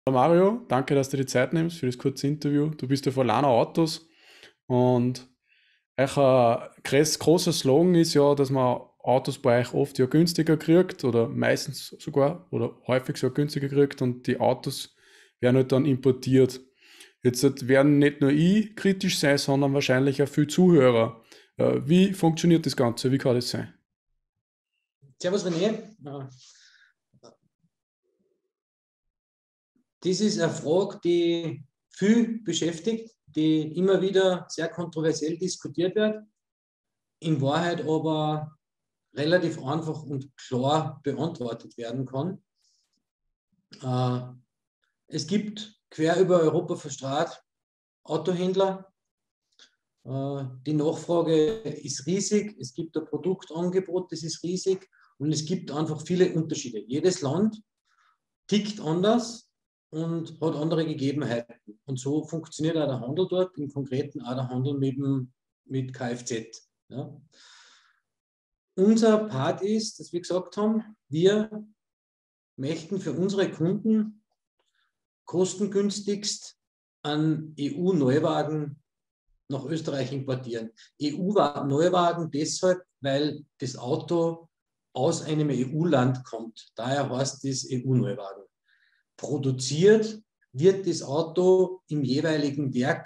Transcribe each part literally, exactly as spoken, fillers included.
Hallo Mario, danke, dass du dir die Zeit nimmst für das kurze Interview. Du bist ja von Lana Autos und euch ein groß- großer Slogan ist ja, dass man Autos bei euch oft ja günstiger kriegt oder meistens sogar oder häufig sogar günstiger kriegt und die Autos werden halt dann importiert. Jetzt halt werden nicht nur ich kritisch sein, sondern wahrscheinlich auch viele Zuhörer. Äh, Wie funktioniert das Ganze? Wie kann das sein? Servus René. Ja, das ist eine Frage, die viel beschäftigt, die immer wieder sehr kontroversiell diskutiert wird, in Wahrheit aber relativ einfach und klar beantwortet werden kann. Äh, Es gibt quer über Europa verstrahlt Autohändler. Äh, Die Nachfrage ist riesig, es gibt ein Produktangebot, das ist riesig und es gibt einfach viele Unterschiede. Jedes Land tickt anders und hat andere Gegebenheiten. Und so funktioniert auch der Handel dort, im Konkreten auch der Handel mit, dem, mit Kfz. Ja. Unser Part ist, dass wir gesagt haben, wir möchten für unsere Kunden kostengünstigst einen E U-Neuwagen nach Österreich importieren. E U-Neuwagen deshalb, weil das Auto aus einem E U-Land kommt. Daher heißt es E U-Neuwagen. Produziert wird das Auto im jeweiligen Werk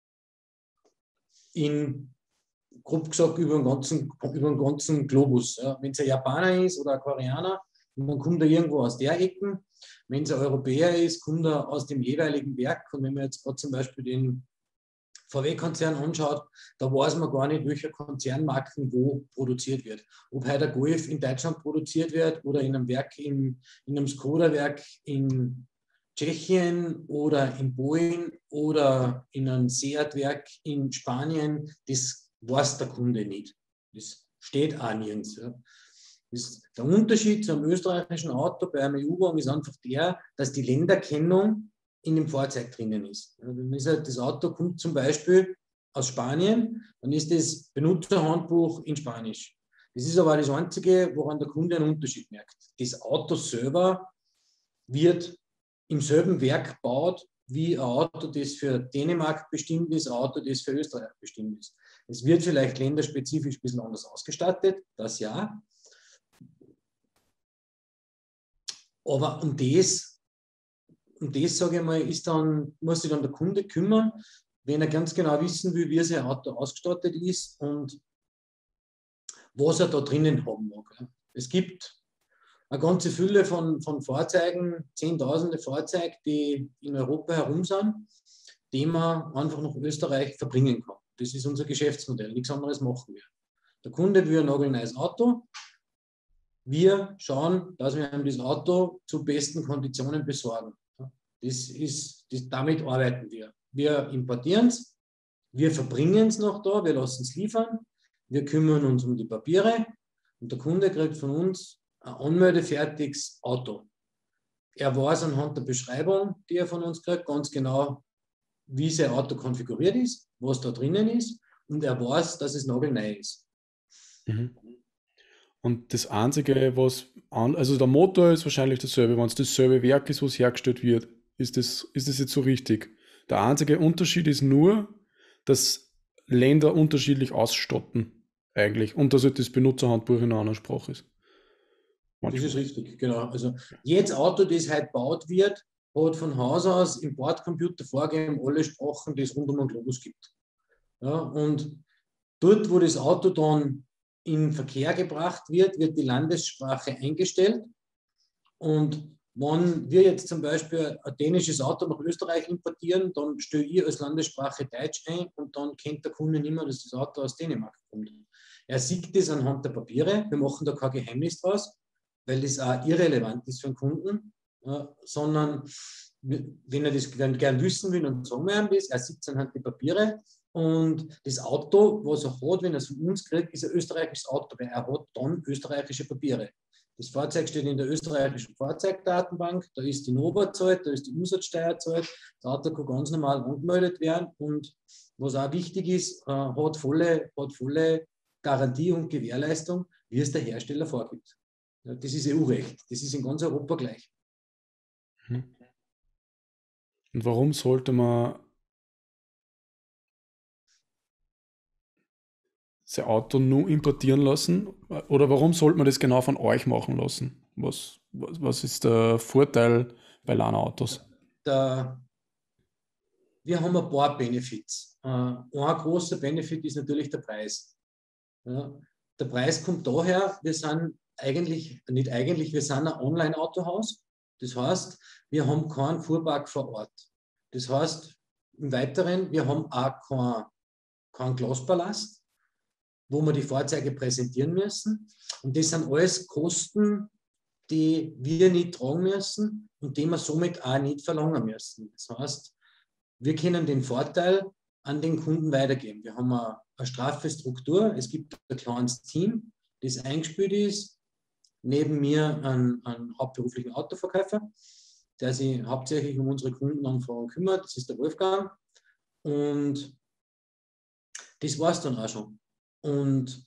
in, grob gesagt, über den ganzen, über den ganzen Globus. Ja. Wenn es ein Japaner ist oder ein Koreaner, dann kommt er irgendwo aus der Ecke. Wenn es ein Europäer ist, kommt er aus dem jeweiligen Werk. Und wenn man jetzt gerade zum Beispiel den V W-Konzern anschaut, da weiß man gar nicht, welcher Konzernmarken wo produziert wird. Ob heute der Golf in Deutschland produziert wird oder in einem Werk, in, in einem Skoda-Werk in Tschechien oder in Polen oder in einem Seat-Werk in Spanien, das weiß der Kunde nicht. Das steht auch nirgends. Ja. Das, der Unterschied zum österreichischen Auto bei einem E U-Wagen ist einfach der, dass die Länderkennung in dem Fahrzeug drinnen ist. Ja, dann ist halt, das Auto kommt zum Beispiel aus Spanien, dann ist das Benutzerhandbuch in Spanisch. Das ist aber das Einzige, woran der Kunde einen Unterschied merkt. Das Auto selber wird im selben Werk gebaut wie ein Auto, das für Dänemark bestimmt ist, ein Auto, das für Österreich bestimmt ist. Es wird vielleicht länderspezifisch ein bisschen anders ausgestattet, das ja. Aber um das, um das sage ich mal, ist dann, muss sich dann der Kunde kümmern, wenn er ganz genau wissen will, wie sein Auto ausgestattet ist und was er da drinnen haben mag. Es gibt eine ganze Fülle von, von Fahrzeugen, zehntausende Fahrzeuge, die in Europa herum sind, die man einfach nach Österreich verbringen kann. Das ist unser Geschäftsmodell, nichts anderes machen wir. Der Kunde will ein nagelneues Auto. Wir schauen, dass wir ihm das Auto zu besten Konditionen besorgen. Das ist, das, damit arbeiten wir. Wir importieren es, wir verbringen es noch da, wir lassen es liefern, wir kümmern uns um die Papiere und der Kunde kriegt von uns ein anmeldefertiges Auto. Er weiß anhand der Beschreibung, die er von uns kriegt, ganz genau, wie sein Auto konfiguriert ist, was da drinnen ist und er weiß, dass es nagelneu ist. Mhm. Und das Einzige, was an, also der Motor ist wahrscheinlich dasselbe, wenn es dasselbe Werk ist, was hergestellt wird, ist das, ist das jetzt so richtig. Der einzige Unterschied ist nur, dass Länder unterschiedlich ausstatten, eigentlich. Und dass halt das Benutzerhandbuch in einer anderen Sprache ist. Das ist Manchmal. richtig, genau. Also jedes Auto, das heute gebaut wird, hat von Haus aus im Bordcomputer vorgegeben, alle Sprachen, die es rund um den Globus gibt. Ja, und dort, wo das Auto dann in Verkehr gebracht wird, wird die Landessprache eingestellt. Und wenn wir jetzt zum Beispiel ein dänisches Auto nach Österreich importieren, dann stelle ich als Landessprache Deutsch ein und dann kennt der Kunde nicht mehr, dass das Auto aus Dänemark kommt. Er sieht das anhand der Papiere. Wir machen da kein Geheimnis draus, weil das auch irrelevant ist für den Kunden, äh, sondern wenn er das gern, gern wissen will, dann sagen wir ihm das. Er sieht es anhand der Papiere und das Auto, was er hat, wenn er es von uns kriegt, ist ein österreichisches Auto, weil er hat dann österreichische Papiere. Das Fahrzeug steht in der österreichischen Fahrzeugdatenbank, da ist die Nova zahlt, da ist die Umsatzsteuer zahlt, das Auto kann ganz normal angemeldet werden und was auch wichtig ist, äh, hat, volle, hat volle Garantie und Gewährleistung, wie es der Hersteller vorgibt. Ja, das ist E U-Recht, das ist in ganz Europa gleich. Mhm. Und warum sollte man sein Auto nur importieren lassen? Oder warum sollte man das genau von euch machen lassen? Was, was, was ist der Vorteil bei Lana Autos? Der, wir haben ein paar Benefits. Äh, ein großer Benefit ist natürlich der Preis. Ja, der Preis kommt daher, wir sind eigentlich, nicht eigentlich, wir sind ein Online-Autohaus. Das heißt, wir haben keinen Fuhrpark vor Ort. Das heißt, im Weiteren, wir haben auch keinen kein Glaspalast, wo wir die Fahrzeuge präsentieren müssen. Und das sind alles Kosten, die wir nicht tragen müssen und die wir somit auch nicht verlangen müssen. Das heißt, wir können den Vorteil an den Kunden weitergeben. Wir haben eine, eine straffe Struktur. Es gibt ein kleines Team, das eingespielt ist. Neben mir einen, einen hauptberuflichen Autoverkäufer, der sich hauptsächlich um unsere Kundenanfragen kümmert. Das ist der Wolfgang. Und das war es dann auch schon. Und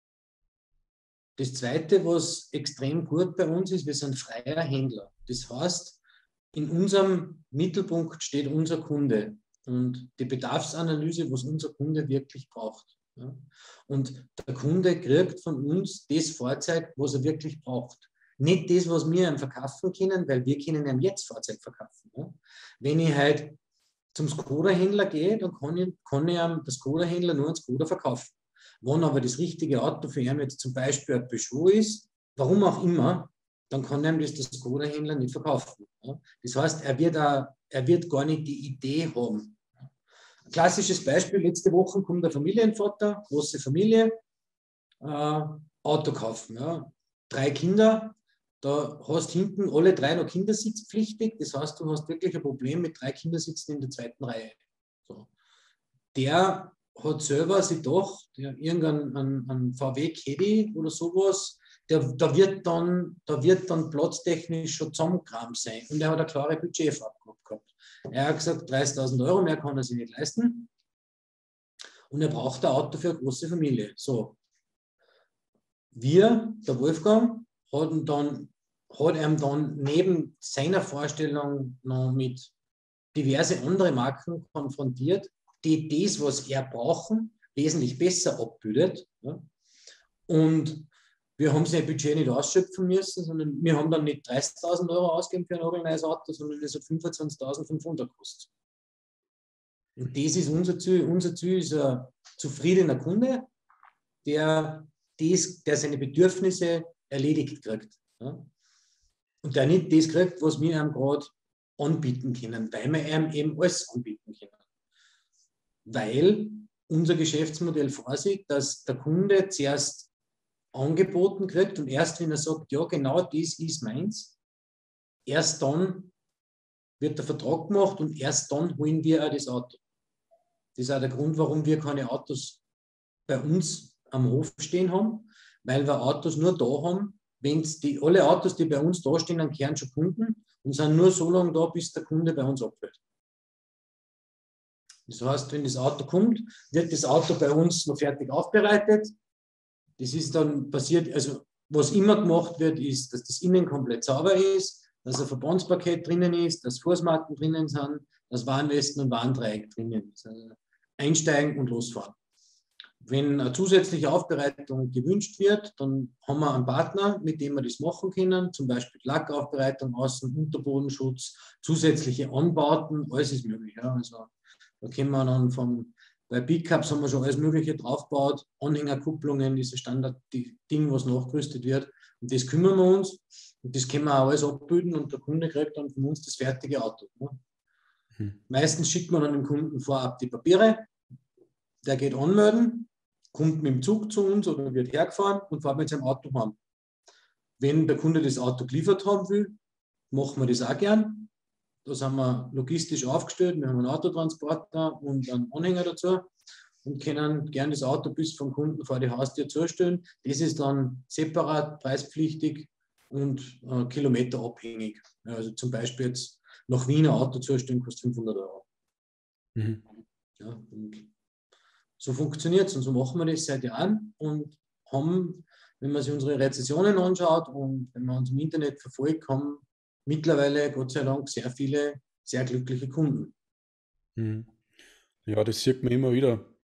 das Zweite, was extrem gut bei uns ist, wir sind freier Händler. Das heißt, in unserem Mittelpunkt steht unser Kunde und die Bedarfsanalyse, was unser Kunde wirklich braucht. Ja. Und der Kunde kriegt von uns das Fahrzeug, was er wirklich braucht. Nicht das, was wir ihm verkaufen können, weil wir können ihm jetzt Fahrzeug verkaufen. Ja. Wenn ich halt zum Skoda-Händler gehe, dann kann ich, kann ich ihm der Skoda-Händler nur einen Skoda verkaufen. Wenn aber das richtige Auto für ihn jetzt zum Beispiel ein Peugeot ist, warum auch immer, dann kann ihm das der Skoda-Händler nicht verkaufen. Ja. Das heißt, er wird, auch, er wird gar nicht die Idee haben. Ein klassisches Beispiel, letzte Woche kommt der Familienvater, große Familie, äh, Auto kaufen. Ja. Drei Kinder, da hast hinten alle drei noch kindersitzpflichtig, das heißt, du hast wirklich ein Problem mit drei Kindersitzen in der zweiten Reihe. So. Der hat selber sich doch, der irgendein ein, ein V W Caddy oder sowas, der, da, wird dann, da wird dann platztechnisch schon zusammengekramt sein. Und er hat eine klare Budgetvorgabe gehabt. Er hat gesagt, dreißigtausend Euro, mehr kann er sich nicht leisten. Und er braucht ein Auto für eine große Familie. So. Wir, der Wolfgang, hat ihn dann, hat ihm dann neben seiner Vorstellung noch mit diverse andere Marken konfrontiert, die das, was er brauchen, wesentlich besser abbildet. Ja. Und wir haben sein Budget nicht ausschöpfen müssen, sondern wir haben dann nicht dreißigtausend Euro ausgegeben für ein neues Auto, sondern es hat fünfundzwanzigtausendfünfhundert gekostet. Und das ist unser Ziel. Unser Ziel ist ein zufriedener Kunde, der, das, der seine Bedürfnisse erledigt kriegt. Ja. Und der nicht das kriegt, was wir ihm gerade anbieten können, weil wir ihm eben alles anbieten können. Weil unser Geschäftsmodell vorsieht, dass der Kunde zuerst angeboten kriegt und erst, wenn er sagt, ja, genau das ist meins, erst dann wird der Vertrag gemacht und erst dann holen wir auch das Auto. Das ist auch der Grund, warum wir keine Autos bei uns am Hof stehen haben, weil wir Autos nur da haben, wenn die alle Autos, die bei uns da stehen, kehren schon Kunden und sind nur so lange da, bis der Kunde bei uns abhört. Das heißt, wenn das Auto kommt, wird das Auto bei uns noch fertig aufbereitet. Das ist dann passiert, also was immer gemacht wird, ist, dass das Innen komplett sauber ist, dass ein Verbandspaket drinnen ist, dass Fußmatten drinnen sind, dass Warnwesten und Warndreieck drinnen ist. Also einsteigen und losfahren. Wenn eine zusätzliche Aufbereitung gewünscht wird, dann haben wir einen Partner, mit dem wir das machen können, zum Beispiel Lackaufbereitung, Außen-, Unterbodenschutz, zusätzliche Anbauten, alles ist möglich. Ja. Also da können wir dann vom, bei Pickups haben wir schon alles Mögliche draufgebaut, Anhängerkupplungen, dieses Standard-Ding, was nachgerüstet wird. Und das kümmern wir uns und das können wir auch alles abbilden und der Kunde kriegt dann von uns das fertige Auto. Ne? Hm. Meistens schickt man dann dem Kunden vorab die Papiere, der geht anmelden, kommt mit dem Zug zu uns oder wird hergefahren und fährt mit seinem Auto heim. Wenn der Kunde das Auto geliefert haben will, machen wir das auch gern. Da sind wir logistisch aufgestellt. Wir haben einen Autotransporter und einen Anhänger dazu und können gern das Auto bis vom Kunden vor die Haustür zustellen. Das ist dann separat preispflichtig und äh, kilometerabhängig. Also zum Beispiel jetzt nach Wien ein Auto zustellen kostet fünfhundert Euro. Mhm. Ja, und so funktioniert es und so machen wir das seit Jahren und haben, wenn man sich unsere Rezessionen anschaut und wenn man uns im Internet verfolgt, haben mittlerweile Gott sei Dank sehr viele sehr glückliche Kunden. Mhm. Ja, das sieht man immer wieder.